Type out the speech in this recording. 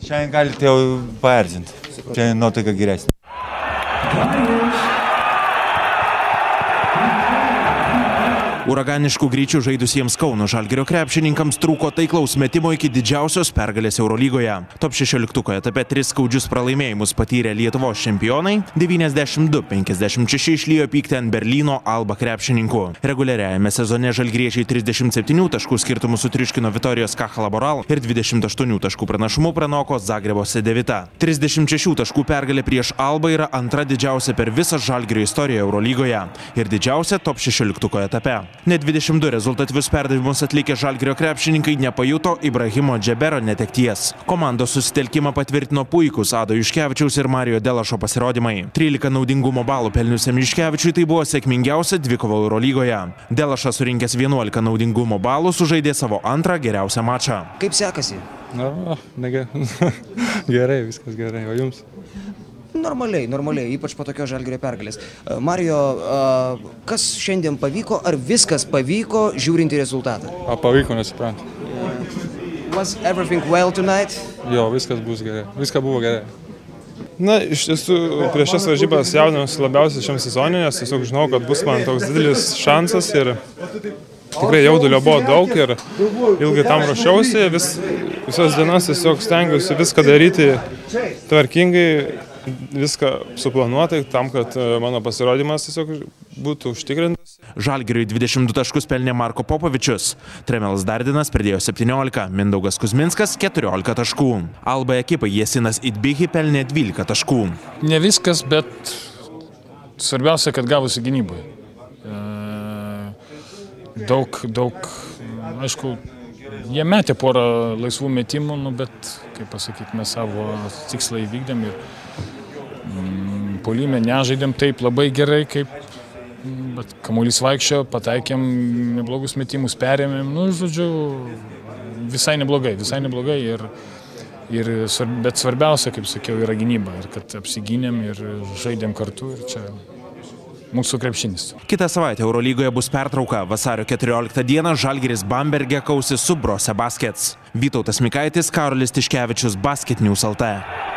Šiandien galite jau paerzinti. Šiandien nuotaika geresnė. Uraganiškų greičių žaidusiems Kauno Žalgirio krepšininkams trūko taiklaus metimo iki didžiausios pergalės Eurolygoje. Top 16 etape 3 skaudžius pralaimėjimus patyrė Lietuvos čempionai, 92-56 išlijo pykti ant Berlyno Alba krepšininkų. Reguliariajame sezone žalgiriečiai 37 taškų skirtumų sutriuškino Vitorijos Caja Laboral ir 28 taškų pranašumu pranoko Zagrebo Sedevita. 36 taškų pergalė prieš Albą yra antra didžiausia per visą Žalgirio istoriją Eurolygoje ir didžiausia top 16 etape. Net 22 rezultatyvius perdavimus atlikę Žalgirio krepšininkai nepajuto Ibrahimo Džebero netekties. Komandos susitelkimą patvirtino puikūs Ado Juškevičiaus ir Marijo Delašo pasirodymai. 13 naudingumo balų pelniusiam Juškevičiui tai buvo sėkmingiausia dvikova Eurolygoje. Delašas surinkęs 11 naudingumo balų sužaidė savo antrą geriausią mačą. Kaip sekasi? Gerai, viskas gerai, o jums? Normaliai, ypač po tokio Žalgirio pergalės. Marijo, kas šiandien pavyko, ar viskas pavyko, žiūrint į rezultatą? Pavyko, nesuprantu. Was everything well tonight? Jo, viskas bus gerai. Viskas buvo gerai. Na, iš tiesų, prieš šias varžybas jaudinausi labiausiai šiam sezonui, nes tiesiog žinau, kad bus man toks didelis šansas ir tikrai jaudulio buvo daug ir ilgai tam ruošiausi. Visas dienas tiesiog stengiausi viską daryti tvarkingai, viską suplanuotai, tam, kad mano pasirodymas tiesiog būtų užtikrintas. Žalgiriui 22 taškus pelnė Marko Popovičius. Tremelas Dardinas pridėjo 17, Mindaugas Kuzminskas 14 taškų. Alba ekipai Jesinas Idbihi pelnė 12 taškų. Ne viskas, bet svarbiausia, kad gavosi gynyboje. Daug, aišku, jie metė porą laisvų metimų, bet, kaip pasakyti, mes savo tikslą įvykdėm ir puolime nežaidėm taip labai gerai, bet kamuolys vaikščiojo, pataikėm neblogus metimus, perėmėm, žodžiu, visai neblogai bet svarbiausia, kaip sakiau, yra gynyba ir kad apsigynėm ir žaidėm kartu ir čia mūsų krepšinis. Kitą savaitę Eurolygoje bus pertrauka. Vasario 14 dieną Žalgiris Bamberge kausis su Brose Baskets. Vytautas Mikaitis, Karolis Tiškevičius, Basket News LT.